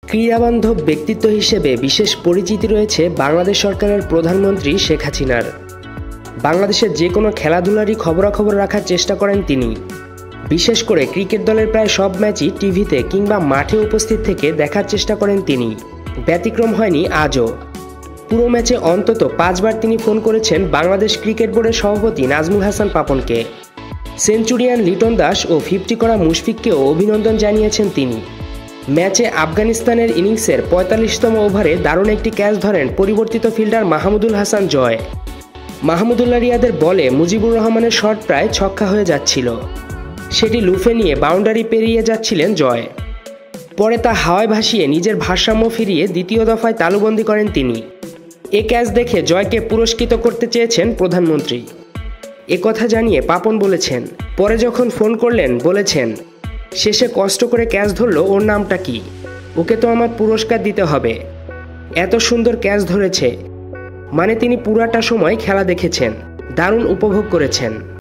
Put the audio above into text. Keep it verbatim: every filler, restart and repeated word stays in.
ক্রীড়াবান্ধব ব্যক্তিত্ব হিসেবে বিশেষ পরিচিতি রয়েছে বাংলাদেশ সরকারের প্রধানমন্ত্রী শেখ হাসিনার। বাংলাদেশের যে কোনো খেলাধুলারই খবরাখবর রাখার চেষ্টা করেন তিনি। বিশেষ করে ক্রিকেট দলের প্রায় সব ম্যাচই টিভিতে কিংবা মাঠে উপস্থিত থেকে দেখার চেষ্টা করেন তিনি। ব্যতিক্রম হয়নি আজও। পুরো ম্যাচে অন্তত পাঁচবার তিনি ফোন করেছেন বাংলাদেশ ক্রিকেট বোর্ডের সভাপতি নাজমুল হাসান পাপনকে। সেঞ্চুরিয়ান লিটন দাস ও ফিফটি করা মুশফিককেও অভিনন্দন জানিয়েছেন তিনি। ম্যাচে আফগানিস্তানের ইনিংসের পঁয়তাল্লিশতম ওভারে দারুণ একটি ক্যাচ ধরেন পরিবর্তিত ফিল্ডার মাহমুদুল হাসান জয়। মাহমুদুল্লাহ রিয়াদের বলে মুজিবুর রহমানের শট প্রায় ছক্কা হয়ে যাচ্ছিল। সেটি লুফে নিয়ে বাউন্ডারি পেরিয়ে যাচ্ছিলেন জয়। পরে তা হাওয়ায় ভাসিয়ে নিজের ভারসাম্য ফিরিয়ে দ্বিতীয় দফায় তালুবন্দি করেন তিনি। এ ক্যাচ দেখে জয়কে পুরস্কৃত করতে চেয়েছেন প্রধানমন্ত্রী। এ কথা জানিয়ে পাপন বলেছেন, পরে যখন ফোন করলেন বলেছেন, শেষে কষ্ট করে ক্যাচ ধরল, ওর নামটা কি, ওকে তো আমার পুরস্কার দিতে হবে, এত সুন্দর ক্যাচ ধরেছে। মানে তিনি পুরাটা সময় খেলা দেখেছেন, দারুণ উপভোগ করেছেন।